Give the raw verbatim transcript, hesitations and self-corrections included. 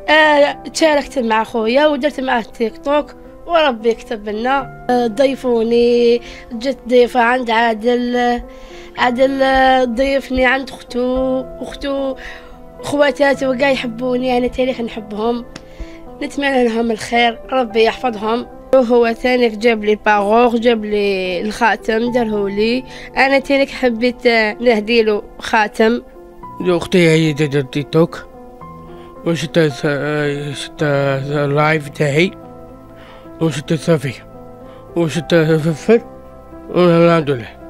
آه تشاركت مع خويا ودرت معاه التيك توك وربي يكتب لنا. آه ضيفوني، جت ضيفة عند عادل، عادل ضيفني عند اختو، اختو خواتاتي وكاع يحبوني، انا تاريخ نحبهم، نتمنى لهم الخير، ربي يحفظهم. هو تاني جاب لي باغوغ، جاب لي الخاتم دارهولي، انا تاني حبيت نهديله خاتم. اختي هي دارت تيك توك وشفت شفت اللايف تاعي وشفت صافي وشفت فلفل والحمد لله.